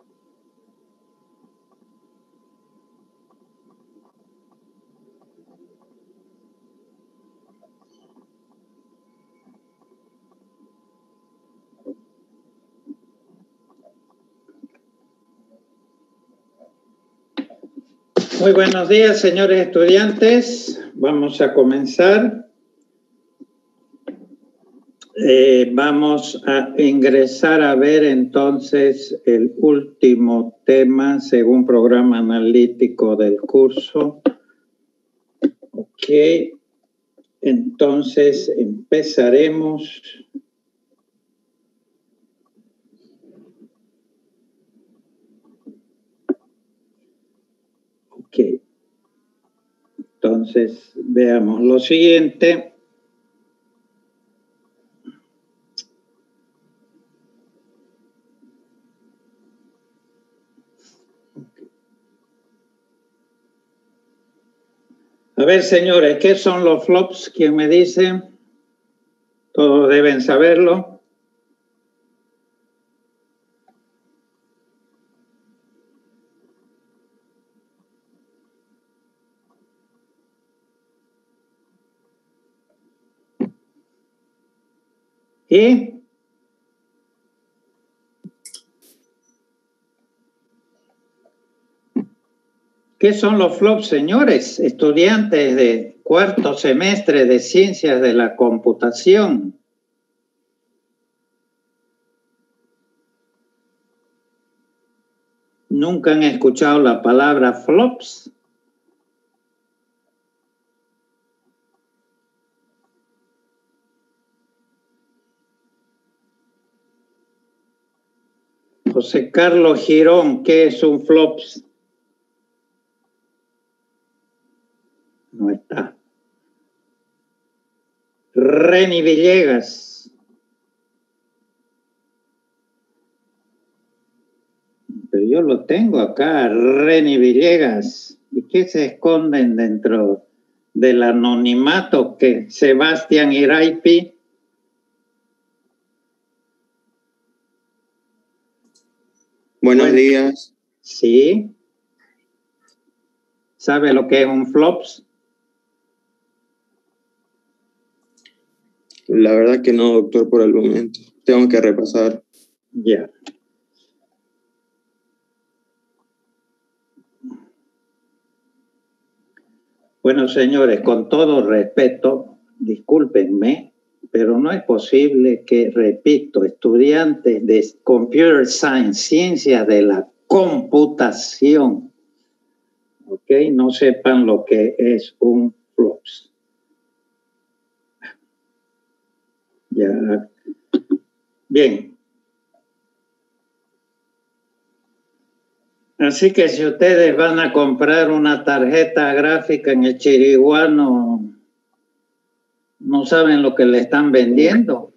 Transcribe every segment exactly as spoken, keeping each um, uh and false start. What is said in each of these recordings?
Muy buenos días, señores estudiantes. Vamos a comenzar. Eh, vamos a ingresar a ver entonces el último tema según programa analítico del curso. Ok, entonces empezaremos. Ok, entonces veamos lo siguiente. A ver, señores, ¿qué son los flops? ¿Quién me dice? Todos deben saberlo. ¿Y? ¿Qué son los flops, señores? Estudiantes de cuarto semestre de Ciencias de la Computación. ¿Nunca han escuchado la palabra flops? José Carlos Girón, ¿qué es un flops? No está. Reni Villegas. Pero yo lo tengo acá, Reni Villegas. ¿Y qué se esconden dentro del anonimato que Sebastián Iraipi? Buenos bueno, días. Sí. ¿Sabe lo que es un flops? La verdad que no, doctor, por el momento. Tengo que repasar. Ya. Bueno, señores, con todo respeto, discúlpenme, pero no es posible que, repito, estudiantes de Computer Science, ciencias de la computación, ¿ok?, no sepan lo que es un flops. Ya. Bien. Así que si ustedes van a comprar una tarjeta gráfica en el Chiriguano, no saben lo que le están vendiendo.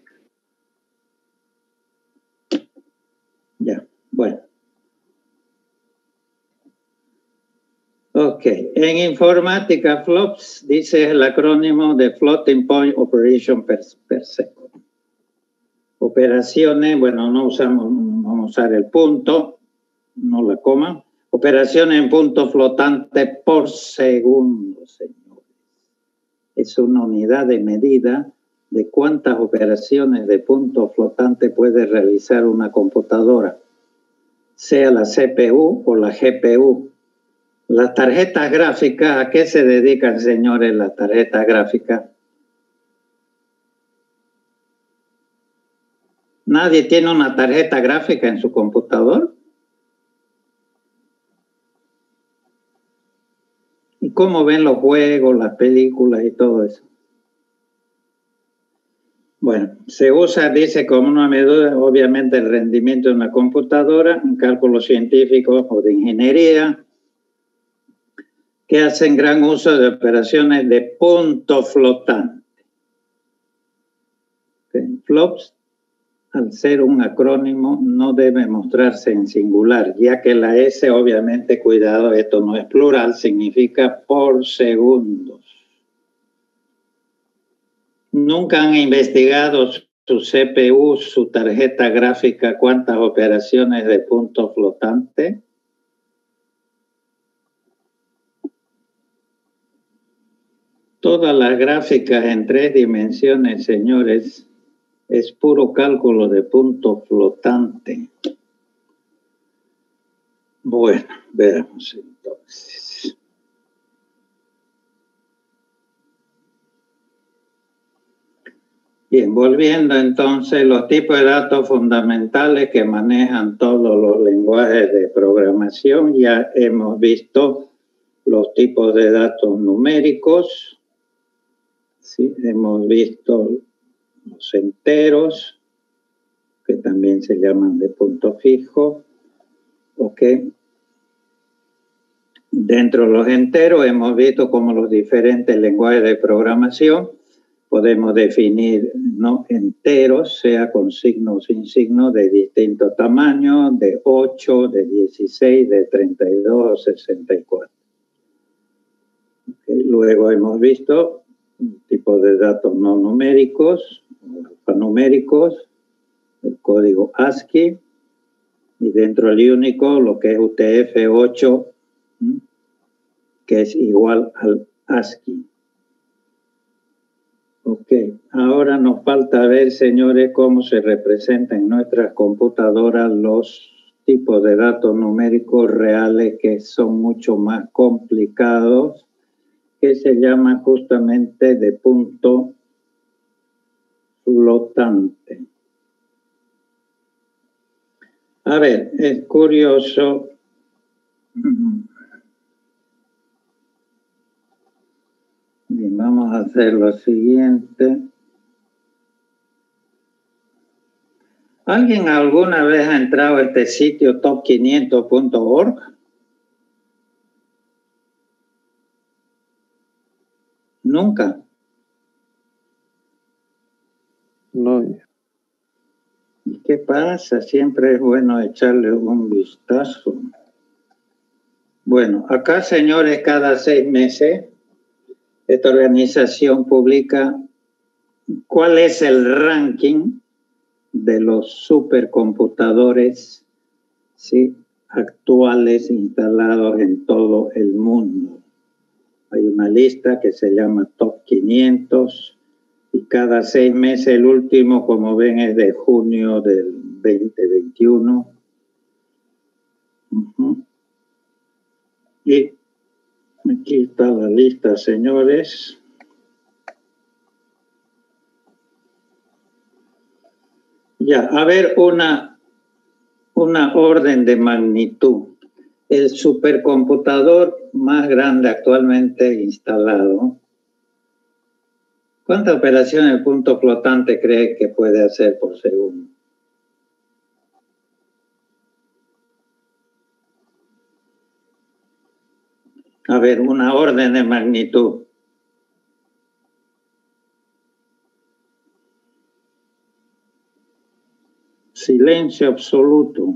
Ya, bueno. Ok, en informática, flops, dice el acrónimo de Floating Point Operation per, per second. Operaciones, bueno, no usamos, vamos a usar el punto, no la coma. Operaciones en punto flotante por segundo, señores. Es una unidad de medida de cuántas operaciones de punto flotante puede realizar una computadora, sea la C P U o la G P U. Las tarjetas gráficas, ¿a qué se dedican, señores, las tarjetas gráficas? ¿Nadie tiene una tarjeta gráfica en su computador? ¿Y cómo ven los juegos, las películas y todo eso? Bueno, se usa, dice, como una medida, obviamente, el rendimiento de una computadora, en cálculos científicos o de ingeniería, que hacen gran uso de operaciones de punto flotante. Okay. Flops, al ser un acrónimo, no debe mostrarse en singular, ya que la S, obviamente, cuidado, esto no es plural, significa por segundos. Nunca han investigado su C P U, su tarjeta gráfica, cuántas operaciones de punto flotante? Todas las gráficas en tres dimensiones, señores, es puro cálculo de punto flotante. Bueno, veamos entonces. Bien, volviendo entonces, los tipos de datos fundamentales que manejan todos los lenguajes de programación. Ya hemos visto los tipos de datos numéricos. Sí, hemos visto los enteros, que también se llaman de punto fijo. Ok. Dentro de los enteros hemos visto cómo los diferentes lenguajes de programación podemos definir, ¿no?, enteros, sea con signo o sin signo, de distinto tamaño, de ocho, de dieciséis, de treinta y dos o sesenta y cuatro. Okay. Luego hemos visto tipos de datos no numéricos, alfanuméricos, el código ASCII, y dentro del único lo que es U T F ocho, que es igual al ASCII. Ok, ahora nos falta ver, señores, cómo se representan en nuestras computadoras los tipos de datos numéricos reales, que son mucho más complicados, que se llaman justamente de punto flotante. A ver, es curioso. Bien, vamos a hacer lo siguiente. ¿Alguien alguna vez ha entrado a este sitio top quinientos punto org? Nunca. No. ¿Y qué pasa? Siempre es bueno echarle un vistazo. Bueno, acá, señores, cada seis meses esta organización publica cuál es el ranking de los supercomputadores, ¿sí?, actuales instalados en todo el mundo. Hay una lista que se llama Top quinientos y cada seis meses, el último, como ven, es de junio del veinte veintiuno. Uh-huh. Y aquí está la lista, señores. Ya, a ver, una, una orden de magnitud. El supercomputador más grande actualmente instalado, ¿cuántas operaciones de punto flotante cree que puede hacer por segundo? A ver, una orden de magnitud. Silencio absoluto.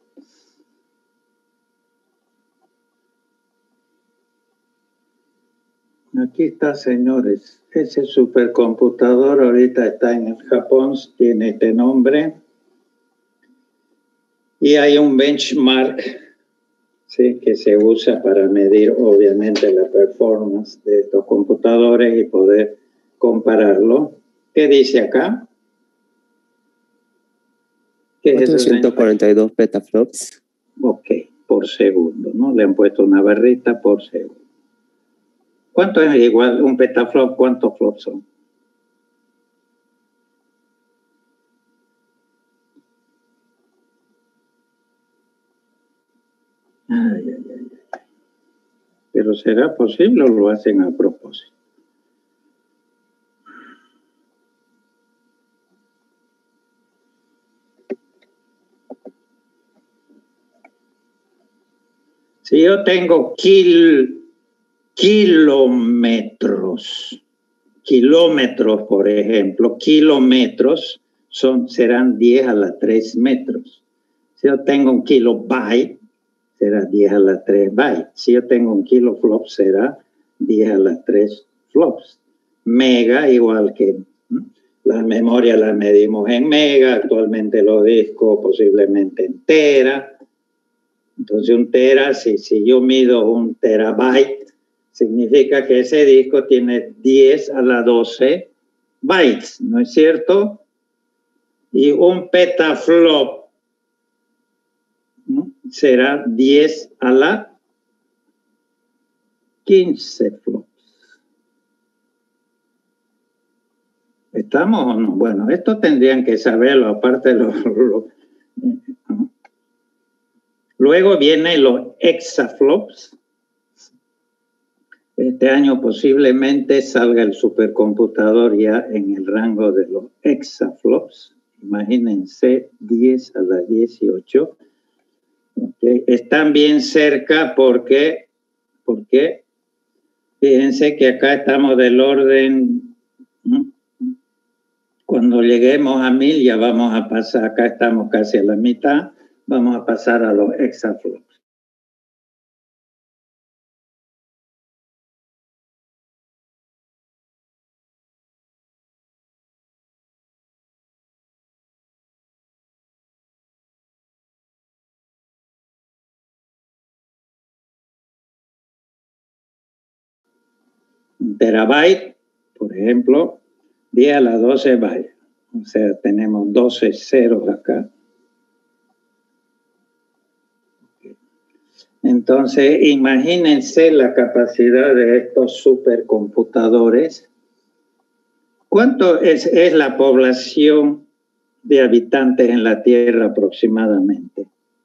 Aquí está, señores. Ese supercomputador ahorita está en el Japón, tiene este nombre. Y hay un benchmark, ¿sí?, que se usa para medir, obviamente, la performance de estos computadores y poder compararlo. ¿Qué dice acá? ¿Qué es cuatrocientos cuarenta y dos petaflops. Ok, por segundo, ¿no? Le han puesto una barrita por segundo. ¿Cuánto es igual un petaflop? ¿Cuántos flops son? Ay, ay, ay, ay. ¿Pero será posible o lo hacen a propósito? Si yo tengo kil, kilómetros, kilómetros, por ejemplo, kilómetros son, serán diez a la tres metros. Si yo tengo un kilobyte, será diez a la tres bytes. Si yo tengo un kiloflop, será diez a la tres flops. Mega igual que... ¿no? La memoria la medimos en mega, actualmente los discos posiblemente en tera. Entonces un tera, si, si yo mido un terabyte, significa que ese disco tiene diez a la doce bytes, ¿no es cierto? Y un petaflop, ¿no?, será diez a la quince flops. ¿Estamos o no? Bueno, esto tendrían que saberlo, aparte de los... los ¿no? Luego vienen los exaflops. Este año posiblemente salga el supercomputador ya en el rango de los exaflops. Imagínense, diez a la dieciocho. Okay. Están bien cerca porque, porque fíjense que acá estamos del orden, ¿no? Cuando lleguemos a mil ya vamos a pasar, acá estamos casi a la mitad, vamos a pasar a los exaflops. Un terabyte, por ejemplo, diez a la doce bytes. O sea, tenemos doce ceros acá. Entonces, imagínense la capacidad de estos supercomputadores. ¿Cuánto es, es la población de habitantes en la Tierra aproximadamente?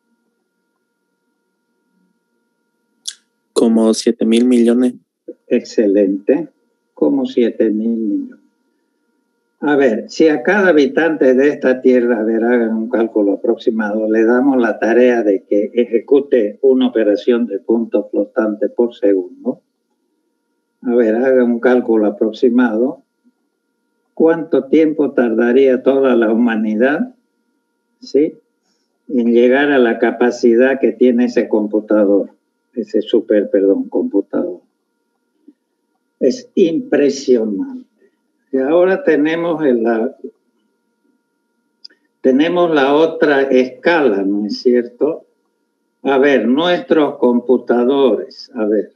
Como siete mil millones. Excelente, como siete mil millones. A ver, si a cada habitante de esta tierra, a ver, hagan un cálculo aproximado, le damos la tarea de que ejecute una operación de punto flotante por segundo. A ver, hagan un cálculo aproximado. ¿Cuánto tiempo tardaría toda la humanidad, ¿sí?, en llegar a la capacidad que tiene ese computador, ese super, perdón, computador? Es impresionante. Y ahora tenemos la, tenemos la otra escala, ¿no es cierto? A ver, nuestros computadores, a ver.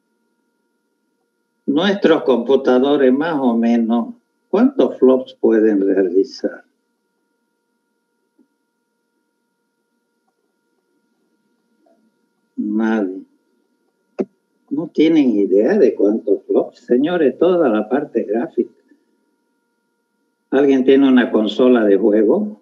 Nuestros computadores más o menos, ¿cuántos flops pueden realizar? Nadie. No tienen idea de cuántos flops. Señores, toda la parte gráfica. ¿Alguien tiene una consola de juego?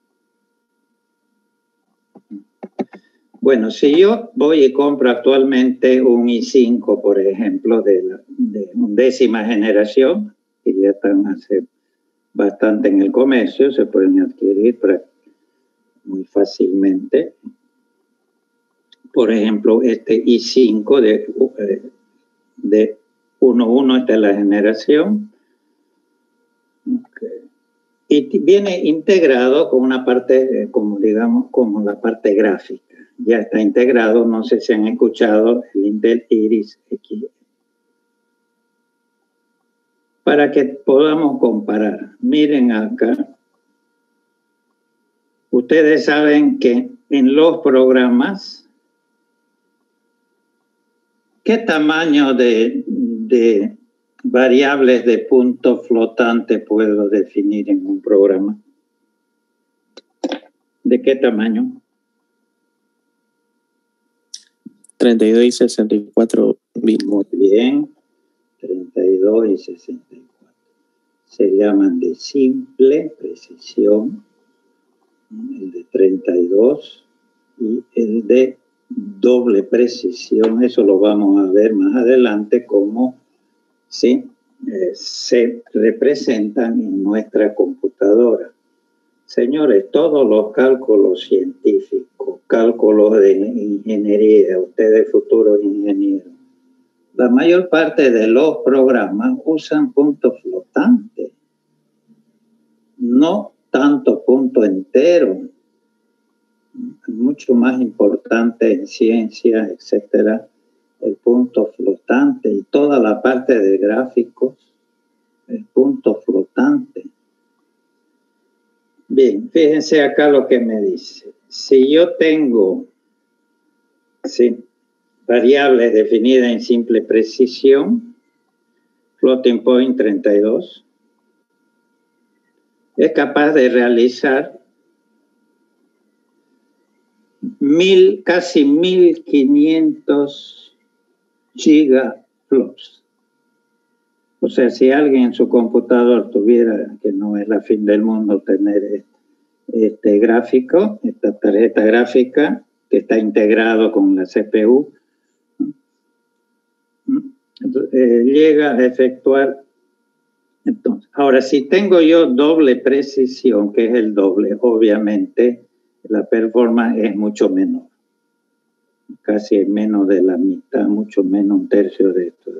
Bueno, si yo voy y compro actualmente un i cinco, por ejemplo, de, la, de undécima generación, que ya están hace bastante en el comercio, se pueden adquirir muy fácilmente. Por ejemplo, este i cinco de, de uno punto uno, esta es la generación. Okay. Y viene integrado con una parte, como digamos, como la parte gráfica. Ya está integrado, no sé si han escuchado el Intel Iris X. Para que podamos comparar, miren acá. Ustedes saben que en los programas, ¿qué tamaño de, de variables de punto flotante puedo definir en un programa? ¿De qué tamaño? treinta y dos y sesenta y cuatro bits. Muy bien, treinta y dos y sesenta y cuatro. Se llaman de simple precisión, el de treinta y dos y el de doble precisión. Eso lo vamos a ver más adelante cómo, ¿sí?, eh, se representan en nuestra computadora. Señores, todos los cálculos científicos, cálculos de ingeniería, ustedes futuros ingenieros, la mayor parte de los programas usan puntos flotantes, no tanto punto entero. Mucho más importante en ciencia, etcétera, el punto flotante y toda la parte de gráficos, el punto flotante. Bien, fíjense acá lo que me dice. Si yo tengo, sí, variables definidas en simple precisión, floating point treinta y dos, es capaz de realizar mil, casi mil quinientos gigaflops. O sea, si alguien en su computador tuviera, que no es la fin del mundo tener este, este gráfico, esta tarjeta gráfica que está integrado con la C P U, eh, llega a efectuar. Entonces, ahora, si tengo yo doble precisión, que es el doble, obviamente la performance es mucho menor. Casi menos de la mitad, mucho menos un tercio de esto.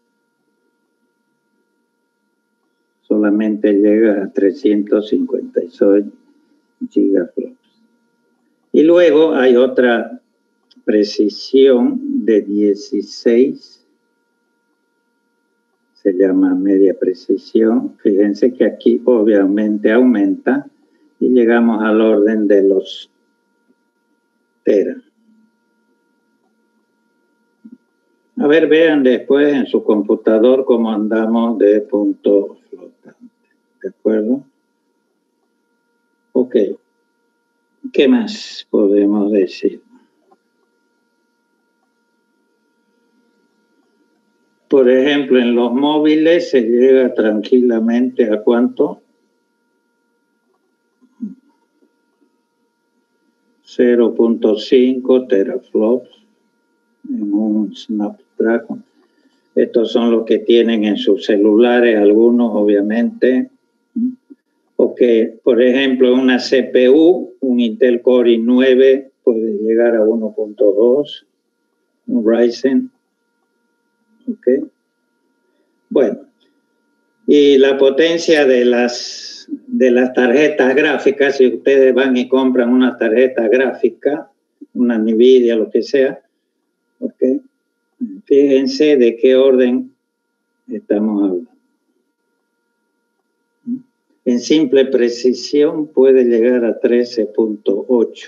Solamente llega a trescientos cincuenta y seis gigaflops. Y luego hay otra precisión de dieciséis, se llama media precisión. Fíjense que aquí obviamente aumenta y llegamos al orden de los tera. A ver, vean después en su computador cómo andamos de punto flotante. ¿De acuerdo? Ok. ¿Qué más podemos decir? Por ejemplo, en los móviles se llega tranquilamente a ¿cuánto? cero punto cinco teraflops en un Snapdragon. Estos son los que tienen en sus celulares, algunos obviamente. O que, por ejemplo, una C P U, un Intel Core i nueve puede llegar a uno punto dos, un Ryzen. Ok. Bueno, y la potencia de las, de las tarjetas gráficas, si ustedes van y compran una tarjeta gráfica, una NVIDIA, lo que sea, ok, fíjense de qué orden estamos hablando. En simple precisión puede llegar a trece punto ocho.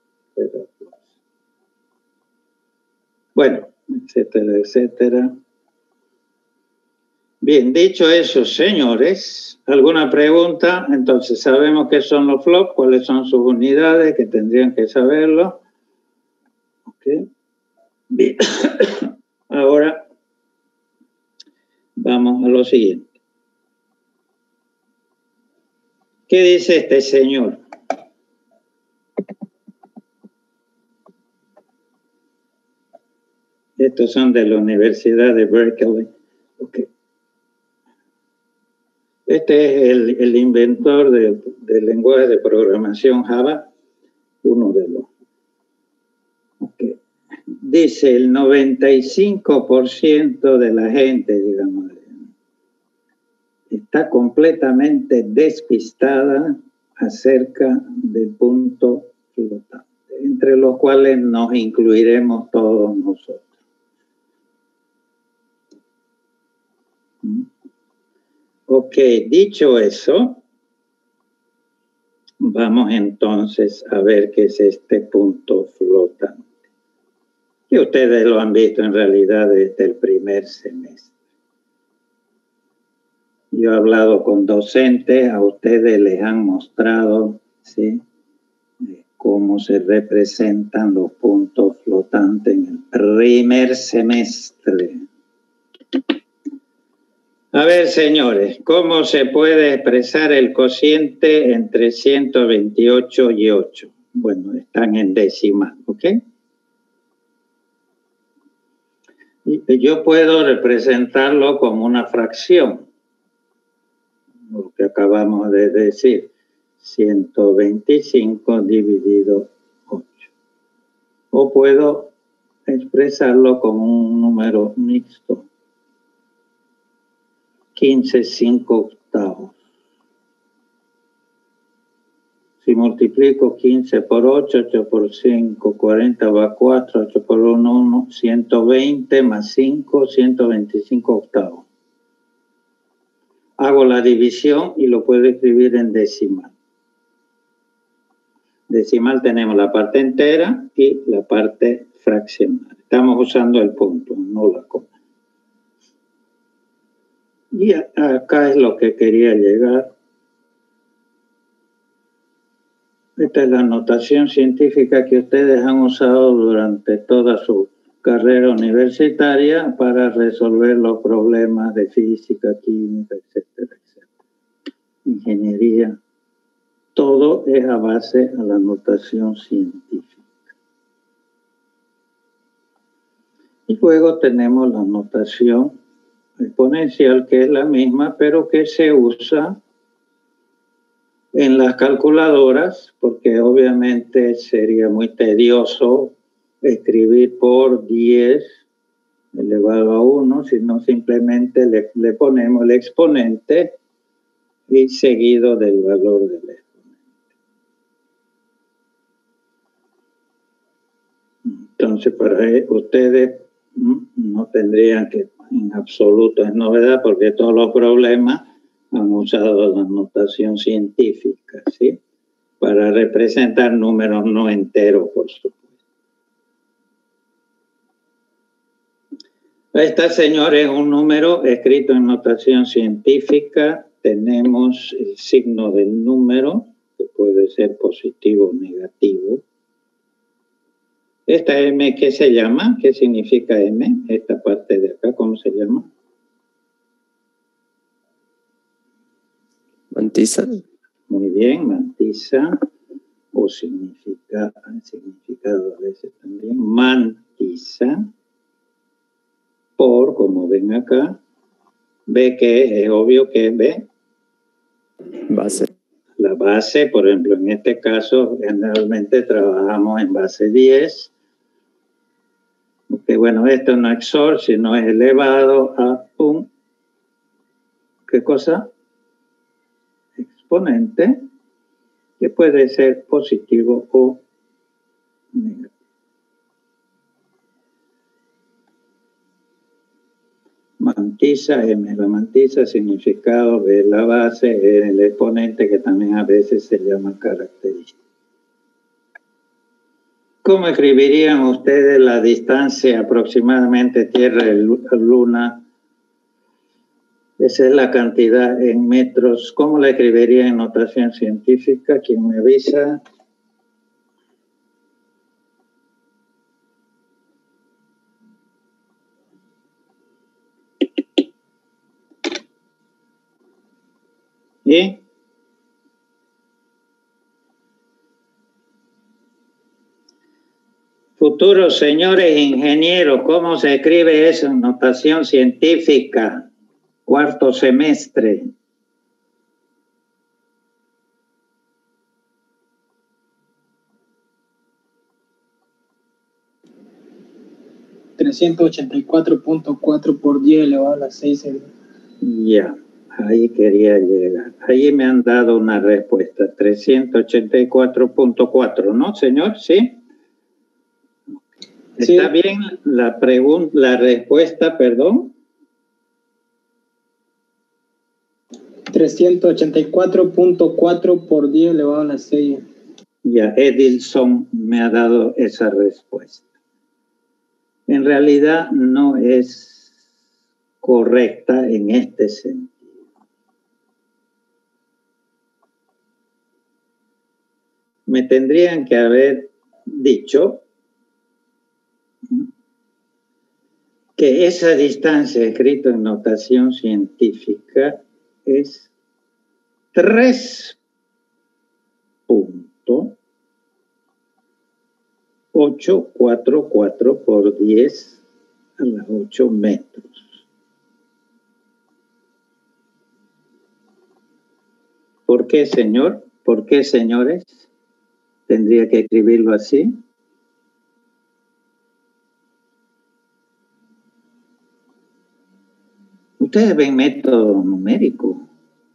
Bueno, etcétera, etcétera. Bien, dicho eso, señores, ¿alguna pregunta? Entonces, sabemos qué son los flops, cuáles son sus unidades, que tendrían que saberlo. Ok. Bien. Ahora, vamos a lo siguiente. ¿Qué dice este señor? Estos son de la Universidad de Berkeley. Okay. Este es el, el inventor de, del lenguaje de programación Java, uno de los. Okay. Dice el noventa y cinco por ciento de la gente, digamos, está completamente despistada acerca del punto flotante, entre los cuales nos incluiremos todos nosotros. Ok, dicho eso, vamos entonces a ver qué es este punto flotante. Y ustedes lo han visto en realidad desde el primer semestre. Yo he hablado con docentes, a ustedes les han mostrado, ¿sí?, cómo se representan los puntos flotantes en el primer semestre. A ver, señores, ¿cómo se puede expresar el cociente entre ciento veintiocho y ocho? Bueno, están en decimal, ¿ok? Y yo puedo representarlo como una fracción, lo que acabamos de decir, ciento veinticinco dividido ocho. O puedo expresarlo como un número mixto, quince cinco octavos. Si multiplico quince por ocho, ocho por cinco, cuarenta va a cuatro, ocho por uno, uno, ciento veinte más cinco, ciento veinticinco octavos. Hago la división y lo puedo escribir en decimal. Decimal tenemos la parte entera y la parte fraccional. Estamos usando el punto, no la coma. Y acá es lo que quería llegar. Esta es la notación científica que ustedes han usado durante toda su carrera universitaria para resolver los problemas de física, química, etcétera, etcétera. Ingeniería. Todo es a base a la notación científica. Y luego tenemos la notación exponencial, que es la misma, pero que se usa en las calculadoras, porque obviamente sería muy tedioso escribir por diez elevado a uno, sino simplemente le, le ponemos el exponente y seguido del valor del exponente. Entonces, para ustedes no tendrían que, en absoluto es novedad, porque todos los problemas han usado la notación científica, ¿sí? Para representar números no enteros, por supuesto. Esta, señor, es un número escrito en notación científica. Tenemos el signo del número, que puede ser positivo o negativo. Esta M, ¿qué se llama? ¿Qué significa M? Esta parte de acá, ¿cómo se llama? Mantisa. Muy bien, mantisa, o significa, significado a veces también, mantisa, por, como ven acá, B, que es obvio que es B. Base. La base, por ejemplo, en este caso, generalmente trabajamos en base diez. Porque, bueno, esto no es X O R, sino es elevado a un, ¿qué cosa? Exponente, que puede ser positivo o negativo. Mantisa, M, la mantisa, significado de la base, el exponente, que también a veces se llama característica. ¿Cómo escribirían ustedes la distancia aproximadamente Tierra-Luna? Esa es la cantidad en metros. ¿Cómo la escribiría en notación científica? ¿Quién me avisa? ¿Y? Futuros señores ingenieros, ¿cómo se escribe eso en notación científica? Cuarto semestre. trescientos ochenta y cuatro punto cuatro por diez elevado a la seis. Ya, ahí quería llegar. Ahí me han dado una respuesta. trescientos ochenta y cuatro punto cuatro, ¿no, señor? ¿Sí? Sí. ¿Está bien la pregunta, la respuesta, perdón? trescientos ochenta y cuatro punto cuatro por diez elevado a la seis. Ya, Edilson me ha dado esa respuesta. En realidad no es correcta en este sentido. Me tendrían que haber dicho que esa distancia escrita en notación científica es tres punto ochocientos cuarenta y cuatro por diez a las ocho metros. ¿Por qué, señor? ¿Por qué, señores? Tendría que escribirlo así. Ustedes ven método numérico.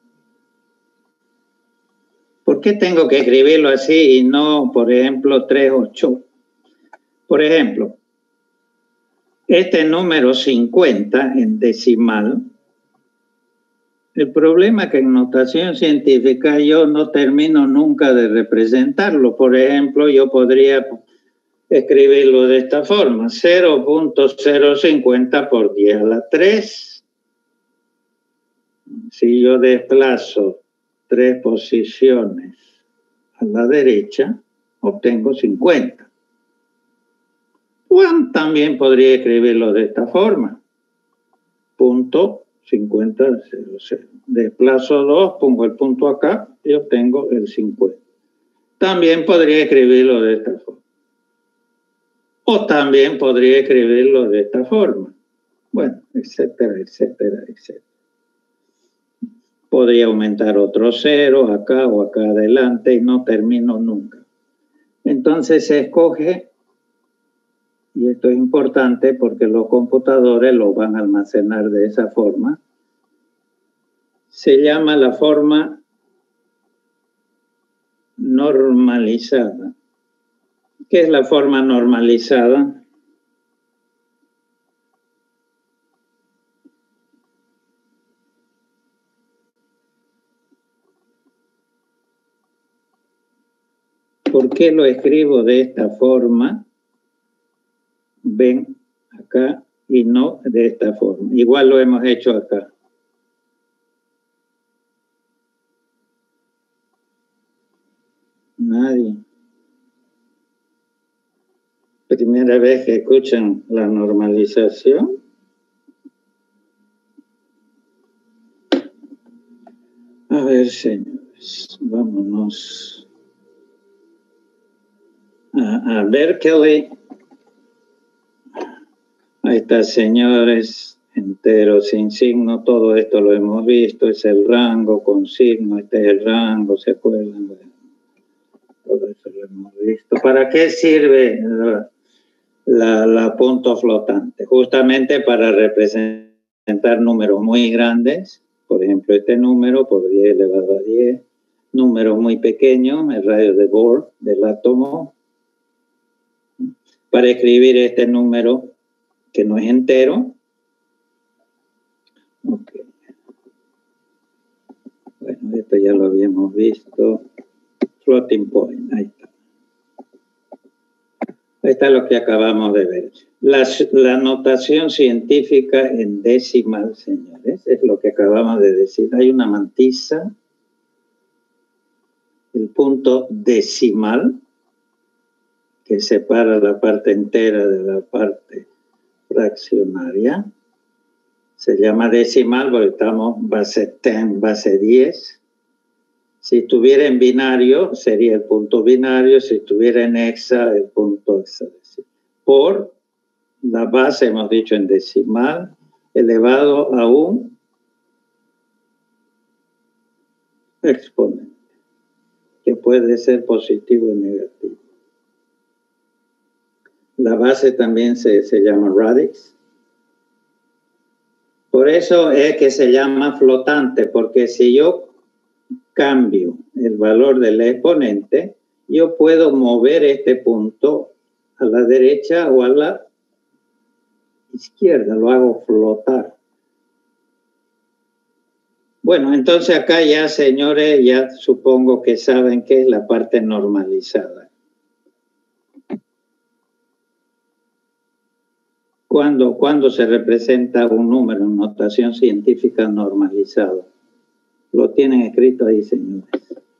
¿Por qué tengo que escribirlo así y no, por ejemplo, tres, ocho? Por ejemplo, este número cincuenta en decimal El problema es que en notación científica yo no termino nunca de representarlo. Por ejemplo, yo podría escribirlo de esta forma: cero punto cero cincuenta por diez a la tres. Si yo desplazo tres posiciones a la derecha, obtengo cincuenta. Bueno, también podría escribirlo de esta forma: punto cincuenta, cero, cero. Desplazo dos, pongo el punto acá y obtengo el cincuenta. También podría escribirlo de esta forma. O también podría escribirlo de esta forma. Bueno, etcétera, etcétera, etcétera. Podría aumentar otro cero acá o acá adelante y no termino nunca. Entonces se escoge, y esto es importante porque los computadores lo van a almacenar de esa forma, se llama la forma normalizada. ¿Qué es la forma normalizada? ¿Por qué lo escribo de esta forma? Ven acá y no de esta forma. Igual lo hemos hecho acá. Nadie. Primera vez que escuchan la normalización. A ver, señores, vámonos a, a Berkeley. Ahí está, señores, entero, sin signo, todo esto lo hemos visto, es el rango con signo, este es el rango, ¿se acuerdan? Bueno, todo eso lo hemos visto. ¿Para qué sirve la, la, la punto flotante? Justamente para representar números muy grandes, por ejemplo, este número por diez elevado a diez, números muy pequeños, el radio de Bohr del átomo, para escribir este número que no es entero. Okay. Bueno, esto ya lo habíamos visto. Floating point, ahí está. Ahí está lo que acabamos de ver. La, la notación científica en decimal, señores, es lo que acabamos de decir. Hay una mantisa, el punto decimal, que separa la parte entera de la parte fraccionaria. Se llama decimal porque estamos base diez, base diez. Si estuviera en binario, sería el punto binario. Si estuviera en hexa, el punto hexadecimal. Por la base, hemos dicho, en decimal, elevado a un exponente, que puede ser positivo o negativo. La base también se, se llama radix. Por eso es que se llama flotante, porque si yo cambio el valor del exponente, yo puedo mover este punto a la derecha o a la izquierda, lo hago flotar. Bueno, entonces acá ya, señores, ya supongo que saben qué es la parte normalizada. ¿Cuándo, cuándo se representa un número en notación científica normalizado? Lo tienen escrito ahí, señores.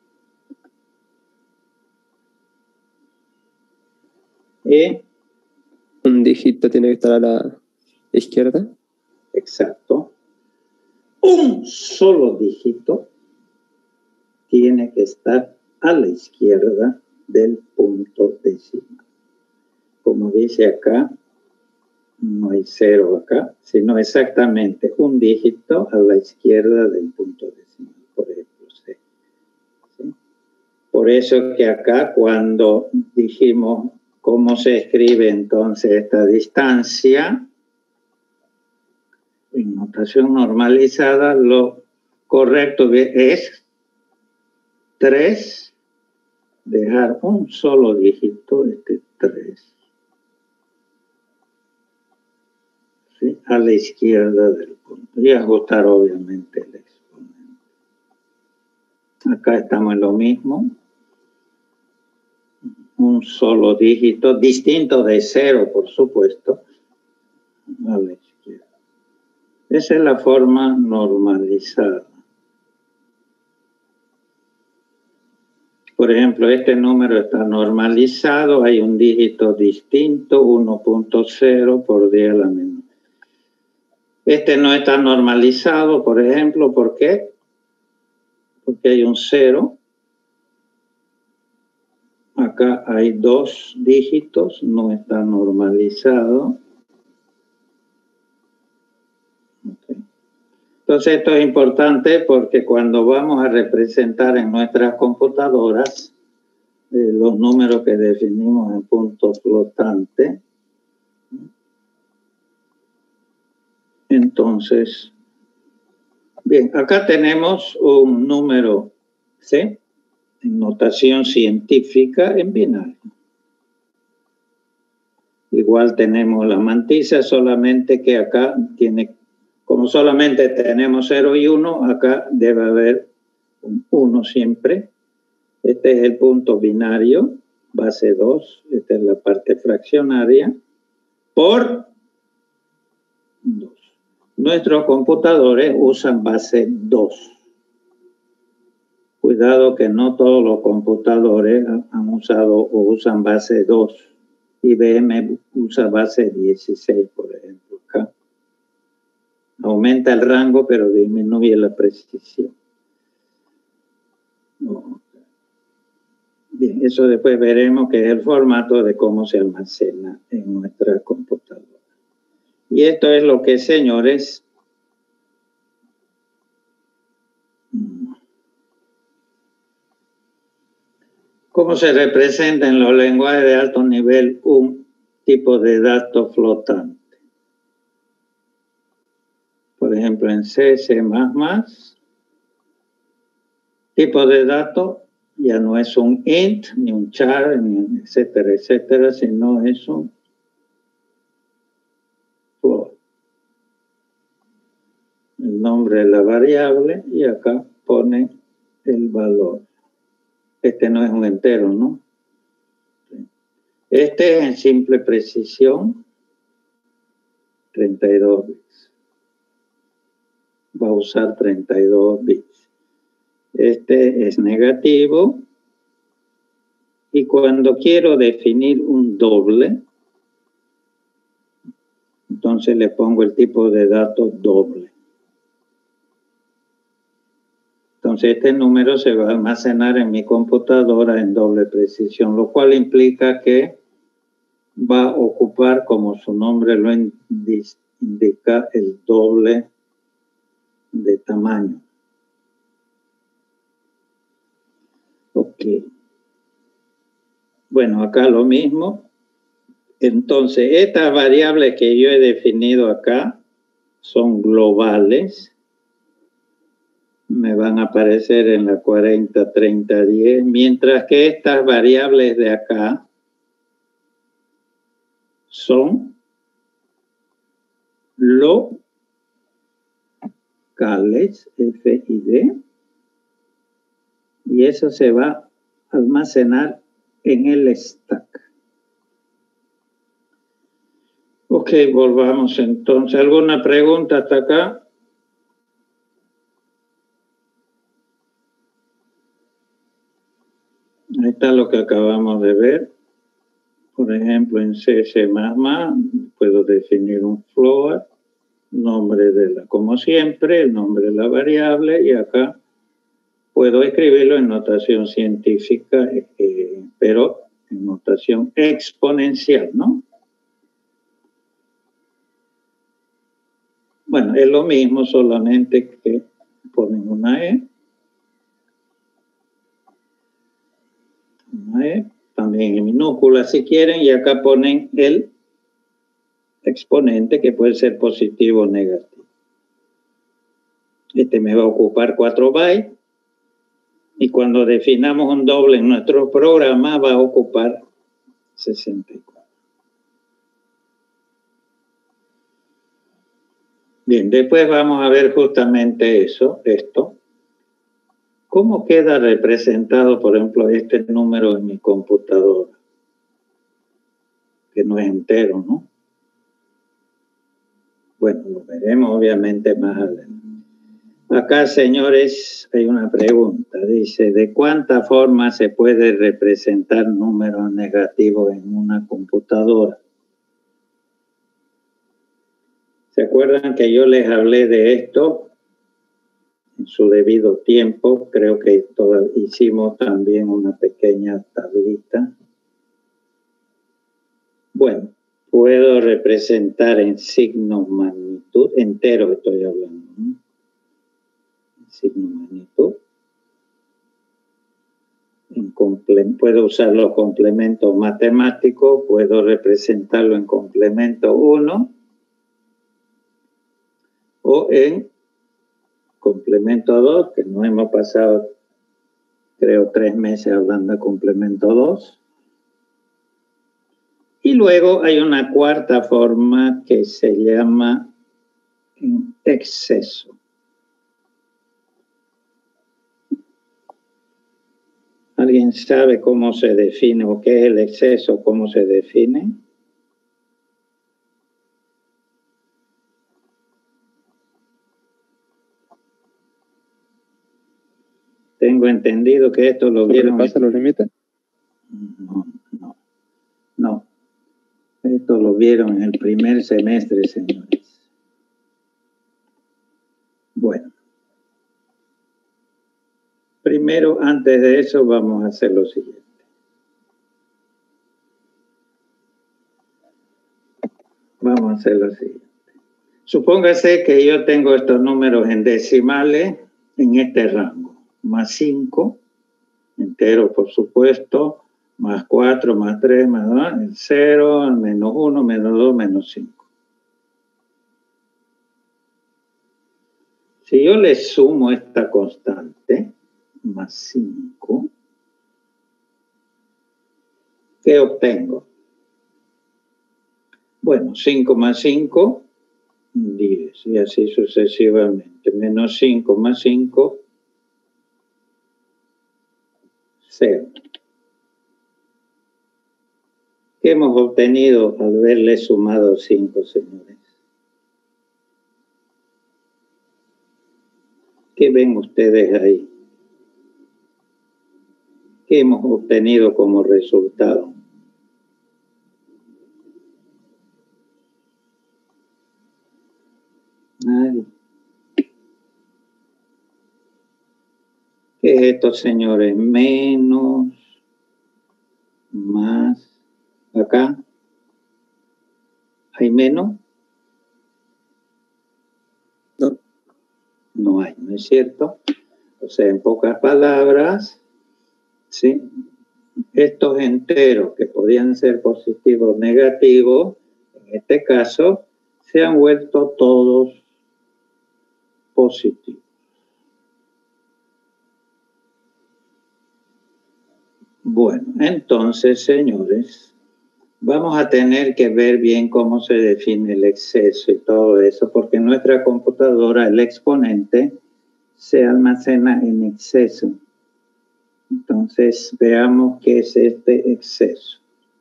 ¿Eh? Un dígito tiene que estar a la izquierda. Exacto. Un solo dígito tiene que estar a la izquierda del punto decimal. Como dice acá, no hay cero acá, sino exactamente un dígito a la izquierda del punto decimal, por ejemplo, C. ¿Sí? Por eso que acá, cuando dijimos cómo se escribe entonces esta distancia, en notación normalizada, lo correcto es tres, dejar un solo dígito, este tres, ¿sí? A la izquierda del punto, y ajustar obviamente el exponente. Acá estamos en lo mismo. Un solo dígito, distinto de cero, por supuesto, a la izquierda. Esa es la forma normalizada. Por ejemplo, este número está normalizado, hay un dígito distinto, uno punto cero por diez a la menor. Este no está normalizado, por ejemplo, ¿por qué? Porque hay un cero. Acá hay dos dígitos, no está normalizado. Okay. Entonces esto es importante porque cuando vamos a representar en nuestras computadoras eh, los números que definimos en puntos flotantes, entonces, bien, acá tenemos un número C en notación científica en binario. Igual tenemos la mantisa, solamente que acá tiene, como solamente tenemos cero y uno, acá debe haber un uno siempre. Este es el punto binario, base dos, esta es la parte fraccionaria, por dos. Nuestros computadores usan base dos. Cuidado que no todos los computadores han usado o usan base dos. I B M usa base dieciséis, por ejemplo, acá. Aumenta el rango, pero disminuye la precisión. Bien, eso después veremos que es el formato de cómo se almacena en nuestra computadora. Y esto es lo que, señores, cómo se representa en los lenguajes de alto nivel un tipo de dato flotante. Por ejemplo, en C, C++, tipo de dato ya no es un int, ni un char, ni etcétera, etcétera, sino es un float. El nombre de la variable y acá pone el valor. Este no es un entero, ¿no? Este es en simple precisión treinta y dos bits. Va a usar treinta y dos bits. Este es negativo. Y cuando quiero definir un doble, entonces le pongo el tipo de dato doble. Entonces este número se va a almacenar en mi computadora en doble precisión, lo cual implica que va a ocupar, como su nombre lo indica, el doble de tamaño. Ok. Bueno, acá lo mismo. Entonces, estas variables que yo he definido acá son globales. Me van a aparecer en la cuarenta, treinta, diez, mientras que estas variables de acá son locales, F y D, y eso se va a almacenar en el stack. Ok, volvamos entonces. ¿Alguna pregunta hasta acá? Ahí está lo que acabamos de ver. Por ejemplo, en C, C++, puedo definir un float, nombre de la, como siempre, el nombre de la variable, y acá puedo escribirlo en notación científica, eh, pero en notación exponencial, ¿no? Bueno, es lo mismo, solamente que ponen una E. Una E, también en minúscula si quieren, y acá ponen el exponente que puede ser positivo o negativo. Este me va a ocupar cuatro bytes. Y cuando definamos un doble en nuestro programa va a ocupar sesenta y cuatro. Bien, después vamos a ver justamente eso, esto. ¿Cómo queda representado, por ejemplo, este número en mi computadora? Que no es entero, ¿no? Bueno, lo veremos obviamente más adelante. Acá, señores, hay una pregunta. Dice, ¿de cuánta forma se puede representar números negativos en una computadora? ¿Se acuerdan que yo les hablé de esto en su debido tiempo? Creo que toda, hicimos también una pequeña tablita. Bueno, puedo representar en signo magnitud, entero estoy hablando, ¿no? Signo magnitud. En puedo usar los complementos matemáticos, puedo representarlo en complemento uno o en complemento dos, que no hemos pasado, creo, tres meses hablando de complemento dos. Y luego hay una cuarta forma que se llama en exceso. ¿Alguien sabe cómo se define o qué es el exceso, cómo se define? Tengo entendido que esto lo vieron... ¿Pasa los límites? No, no, no. Esto lo vieron en el primer semestre, señores. Bueno. Primero, antes de eso, vamos a hacer lo siguiente. Vamos a hacer lo siguiente. Supóngase que yo tengo estos números en decimales en este rango. Más cinco, entero por supuesto, más cuatro, más tres, más dos, el cero, el menos uno, menos dos, menos cinco. Si yo le sumo esta constante, más cinco, ¿qué obtengo? Bueno, cinco más cinco, diez, y así sucesivamente. Menos cinco más cinco, cero. ¿Qué hemos obtenido al verle sumado cinco, señores? ¿Qué ven ustedes ahí? ¿Qué hemos obtenido como resultado? Nadie. ¿Qué es esto, señores? Menos, más, acá. ¿Hay menos? No. No hay, ¿no es cierto? O sea, en pocas palabras, ¿sí? Estos enteros que podían ser positivos o negativos, en este caso, se han vuelto todos positivos. Bueno, entonces, señores, vamos a tener que ver bien cómo se define el exceso y todo eso, porque en nuestra computadora el exponente se almacena en exceso. Entonces, veamos qué es este exceso.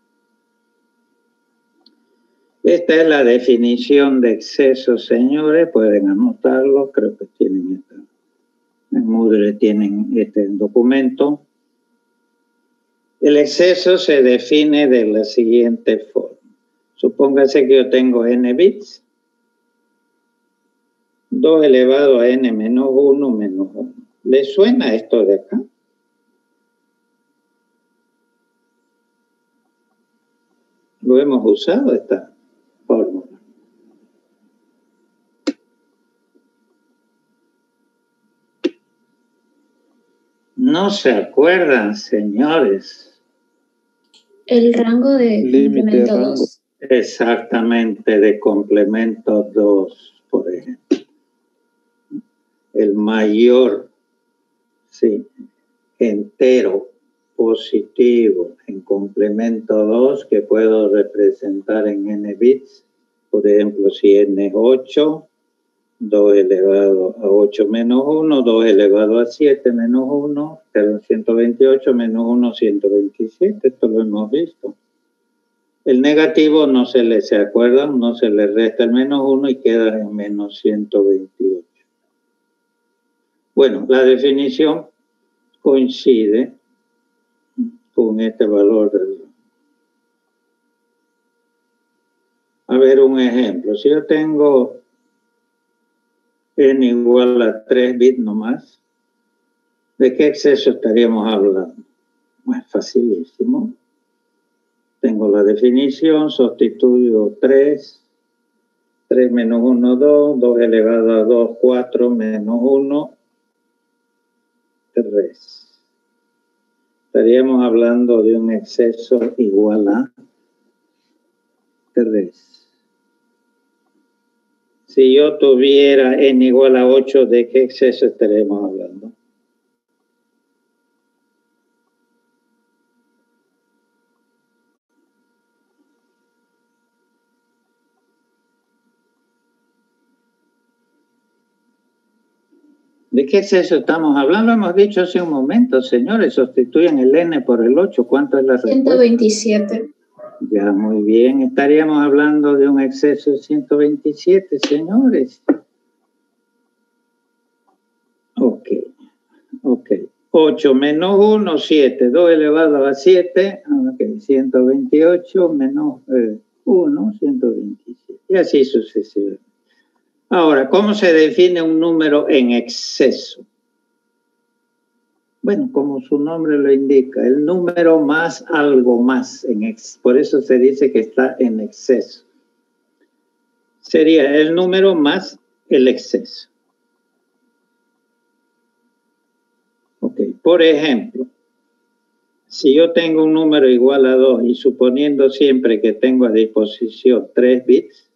Esta es la definición de exceso, señores. Pueden anotarlo, creo que tienen esta. En Moodle tienen este documento. El exceso se define de la siguiente forma. Supóngase que yo tengo n bits. dos elevado a n menos uno menos uno. ¿Le suena esto de acá? Lo hemos usado esta fórmula. No se acuerdan, señores. El rango de Límite complemento rango. dos. Exactamente, de complemento dos, por ejemplo. El mayor, sí, entero positivo en complemento dos que puedo representar en n bits. Por ejemplo, si n es ocho, dos elevado a ocho menos uno, dos elevado a siete menos uno, quedan ciento veintiocho menos uno, ciento veintisiete. Esto lo hemos visto. El negativo no se le, ¿se acuerdan? No se le resta el menos uno y queda en menos ciento veintiocho. Bueno, la definición coincide con este valor del... A ver, un ejemplo. Si yo tengo n igual a tres bits nomás, ¿de qué exceso estaríamos hablando? Bueno, facilísimo. Tengo la definición, sustituyo tres, tres menos uno, dos, dos elevado a dos, cuatro menos uno, tres. Estaríamos hablando de un exceso igual a tres. Si yo tuviera n igual a ocho, ¿de qué exceso estaríamos hablando? ¿De qué exceso estamos hablando? Hemos dicho hace un momento, señores, sustituyen el n por el ocho. ¿Cuánto es la respuesta? ciento veintisiete. Ya, muy bien. Estaríamos hablando de un exceso de ciento veintisiete, señores. Ok, ok. ocho menos uno, siete. dos elevado a siete, ok. ciento veintiocho menos eh, uno, ciento veintisiete. Y así sucesivamente. Ahora, ¿cómo se define un número en exceso? Bueno, como su nombre lo indica, el número más algo más, en ex, por eso se dice que está en exceso. Sería el número más el exceso. Ok, por ejemplo, si yo tengo un número igual a dos y suponiendo siempre que tengo a disposición tres bits,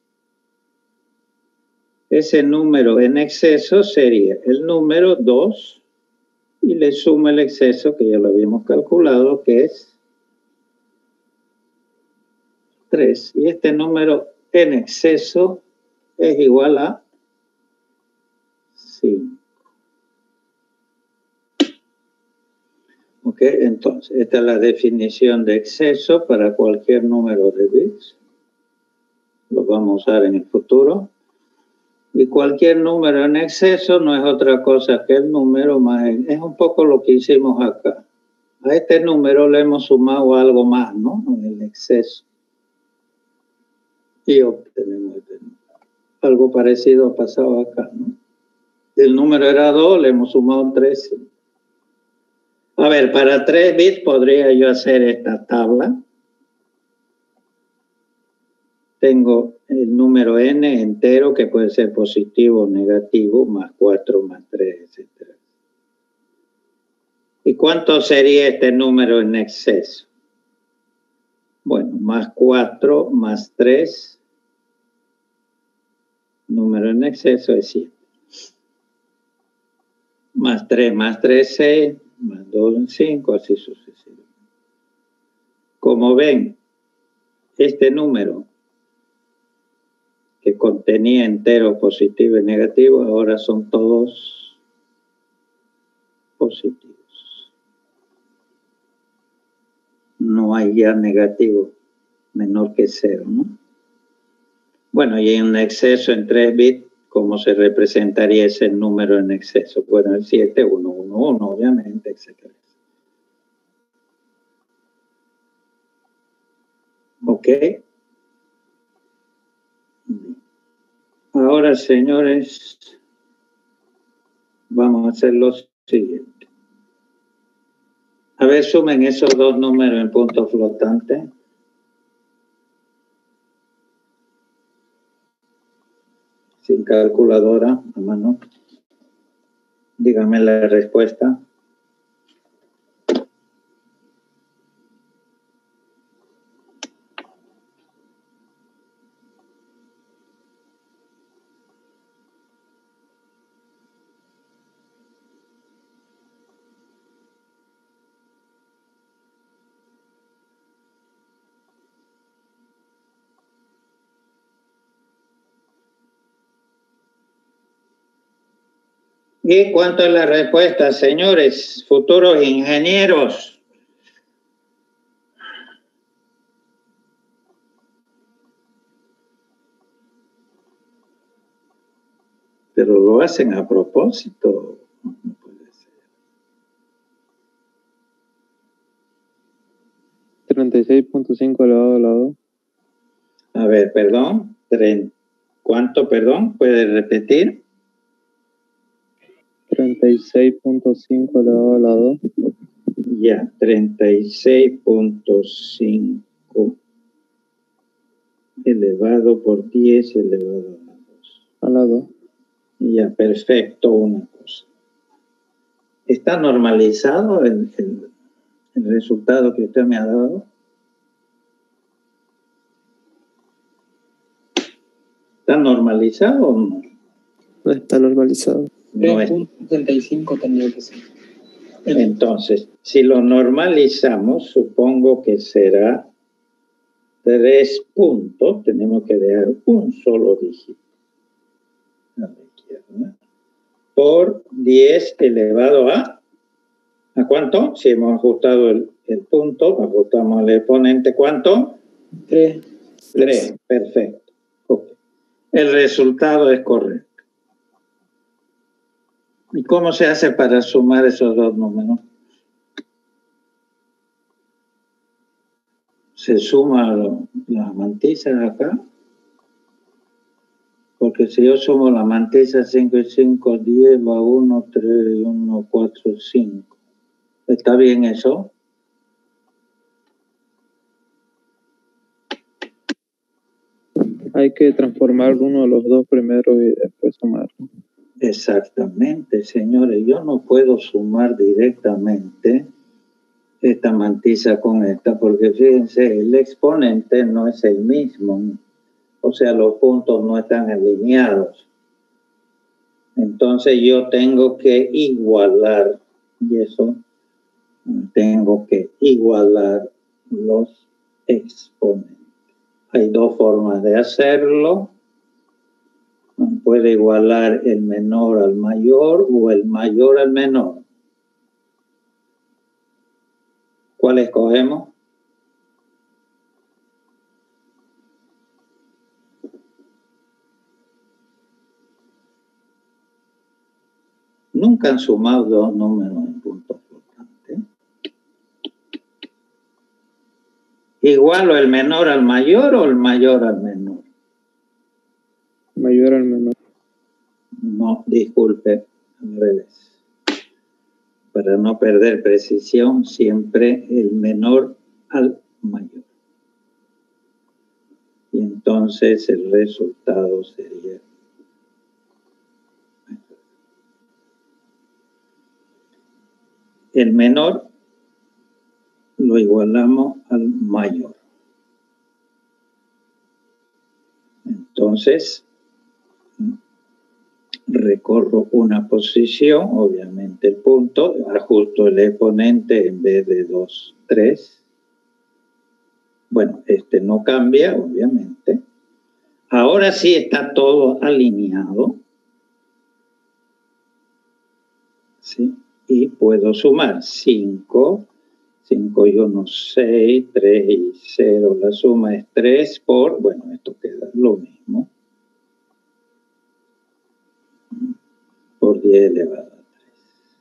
ese número en exceso sería el número dos y le sumo el exceso que ya lo habíamos calculado, que es tres. Y este número en exceso es igual a cinco. Ok, entonces, esta es la definición de exceso para cualquier número de bits. Lo vamos a usar en el futuro. Y cualquier número en exceso no es otra cosa que el número más... Es un poco lo que hicimos acá. A este número le hemos sumado algo más, ¿no? El exceso. Y obtenemos este número. Algo parecido ha pasado acá, ¿no? El número era dos, le hemos sumado tres. A ver, para tres bits podría yo hacer esta tabla. Tengo el número n entero, que puede ser positivo o negativo, más cuatro, más tres, etcétera. ¿Y cuánto sería este número en exceso? Bueno, más cuatro, más tres. Número en exceso es siete. Más tres, más tres, seis. Más dos, cinco, así sucesivamente. Como ven, este número que contenía enteros positivos y negativos, ahora son todos positivos. No hay ya negativo menor que cero, ¿no? Bueno, y en exceso en tres bits, ¿cómo se representaría ese número en exceso? Bueno, el siete, uno, uno, uno, obviamente, etcétera. ¿Ok? Ahora, señores, vamos a hacer lo siguiente. A ver, sumen esos dos números en punto flotante. Sin calculadora, a mano. Díganme la respuesta. ¿Y cuánto es la respuesta, señores, futuros ingenieros? Pero lo hacen a propósito. No puede ser. treinta y seis punto cinco elevado a la dos. A ver, perdón. ¿Cuánto, perdón? ¿Puede repetir? treinta y seis punto cinco elevado a la dos. Ya, treinta y seis punto cinco elevado por diez elevado a la dos. A la dos. Ya, perfecto, una cosa. ¿Está normalizado el, el, el resultado que usted me ha dado? ¿Está normalizado o no? No está normalizado. No es. tres punto setenta y cinco tendría que ser. Entonces, si lo normalizamos, supongo que será tres puntos. Tenemos que dejar un solo dígito a la izquierda por diez elevado a ¿a cuánto? Si hemos ajustado el, el punto, ajustamos el exponente, ¿cuánto? tres. tres, perfecto. Okay. El resultado es correcto. ¿Y cómo se hace para sumar esos dos números? ¿Se suman las mantizas acá? Porque si yo sumo las mantizas cinco y cinco, diez, va uno, tres y uno, cuatro, cinco. ¿Está bien eso? Hay que transformar uno de los dos primeros y después sumarlo. Exactamente, señores. Yo no puedo sumar directamente esta mantiza con esta, porque fíjense, el exponente no es el mismo. O sea, los puntos no están alineados. Entonces yo tengo que igualar, y eso, tengo que igualar los exponentes. Hay dos formas de hacerlo. Puede igualar el menor al mayor o el mayor al menor. ¿Cuál escogemos? Nunca han sumado dos números en puntos flotantes. ¿Igualo el menor al mayor o el mayor al menor? Mayor al menor. No, disculpe, al revés. Para no perder precisión, siempre el menor al mayor. Y entonces el resultado sería... El menor lo igualamos al mayor. Entonces, recorro una posición, obviamente el punto, ajusto el exponente en vez de dos, tres. Bueno, este no cambia, obviamente. Ahora sí está todo alineado. ¿Sí? Y puedo sumar cinco, cinco y uno, seis, tres y cero. La suma es tres por, bueno, esto queda lo mismo. Por diez elevado a tres.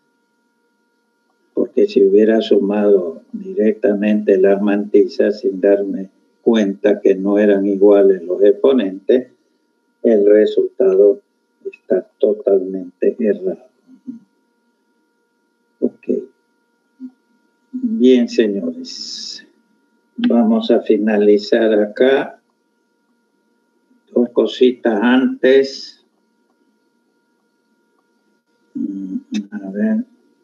Porque si hubiera sumado directamente las mantizas sin darme cuenta que no eran iguales los exponentes, el resultado está totalmente errado. Ok. Bien, señores. Vamos a finalizar acá. Dos cositas antes. A ver.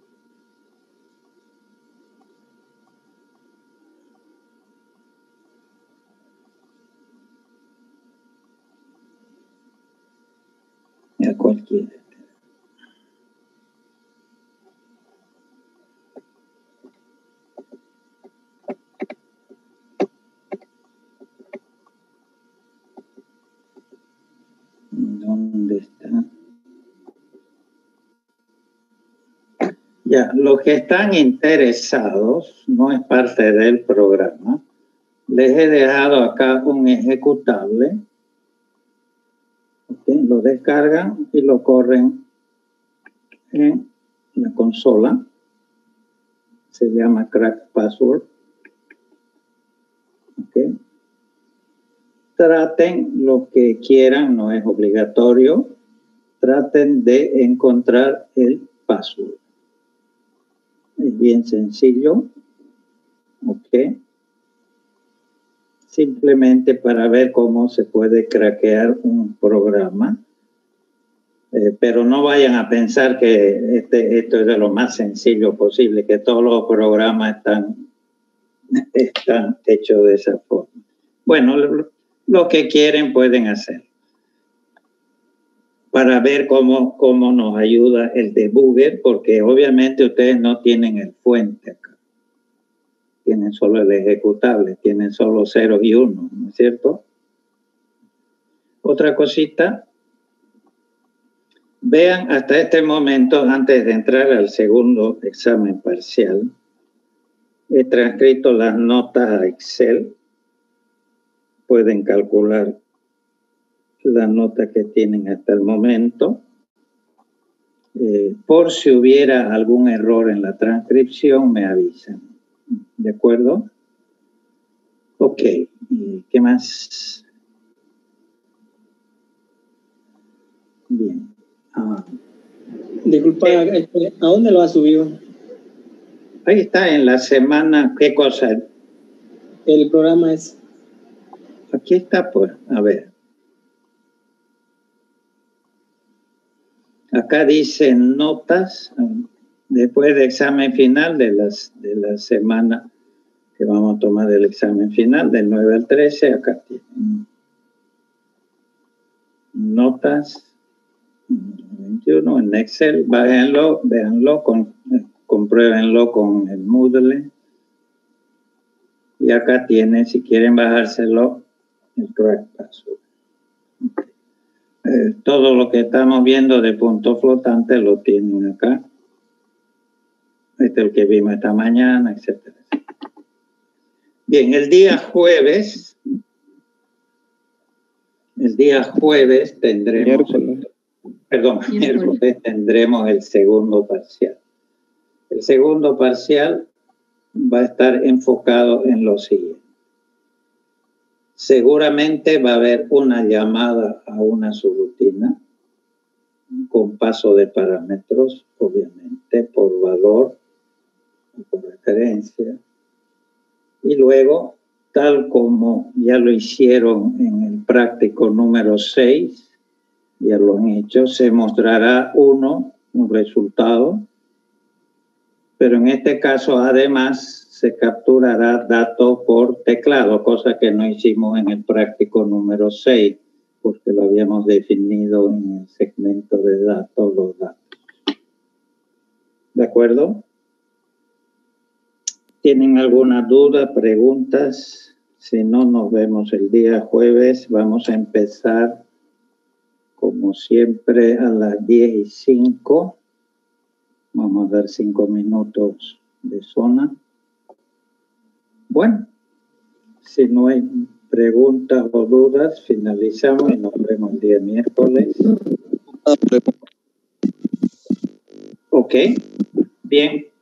A cualquiera. ¿Dónde está? Ya, los que están interesados, no es parte del programa, les he dejado acá un ejecutable. Okay, lo descargan y lo corren en la consola. Se llama Crack Password. Okay. Traten lo que quieran, no es obligatorio. Traten de encontrar el password. Es bien sencillo. Ok. Simplemente para ver cómo se puede craquear un programa. Eh, pero no vayan a pensar que este, esto es de lo más sencillo posible, que todos los programas están, están hechos de esa forma. Bueno, lo, lo que quieren pueden hacer. Para ver cómo, cómo nos ayuda el debugger, porque obviamente ustedes no tienen el fuente acá. Tienen solo el ejecutable, tienen solo ceros y uno, ¿no es cierto? Otra cosita. Vean hasta este momento, antes de entrar al segundo examen parcial, he transcrito las notas a Excel. Pueden calcular la nota que tienen hasta el momento. Eh, por si hubiera algún error en la transcripción, me avisan. ¿De acuerdo? Ok. ¿Y qué más? Bien. Ah. Disculpa, Eh, ¿a dónde lo has subido? Ahí está en la semana. ¿Qué cosa? El programa es... Aquí está, pues. A ver. Acá dice notas. Después del examen final de, las, de la semana que vamos a tomar el examen final, del nueve al trece, acá tienen notas. veintiuno en Excel, bájenlo, véanlo, con, compruébenlo con el Moodle. Y acá tienen, si quieren bajárselo, el Crack Password. Okay. Eh, todo lo que estamos viendo de punto flotante lo tienen acá. Este es el que vimos esta mañana, etcétera. Bien, el día jueves, el día jueves tendremos... Miércoles. Perdón, miércoles tendremos el segundo parcial. El segundo parcial va a estar enfocado en lo siguiente. Seguramente va a haber una llamada a una subrutina con paso de parámetros, obviamente, por valor o por referencia. Y luego, tal como ya lo hicieron en el práctico número seis, ya lo han hecho, se mostrará uno, un resultado, pero en este caso además se capturará datos por teclado, cosa que no hicimos en el práctico número seis, porque lo habíamos definido en el segmento de datos, los datos. ¿De acuerdo? ¿Tienen alguna duda, preguntas? Si no, nos vemos el día jueves. Vamos a empezar como siempre a las diez y cinco. Vamos a dar cinco minutos de zona. Bueno, si no hay preguntas o dudas, finalizamos y nos vemos el día miércoles. Ok, bien.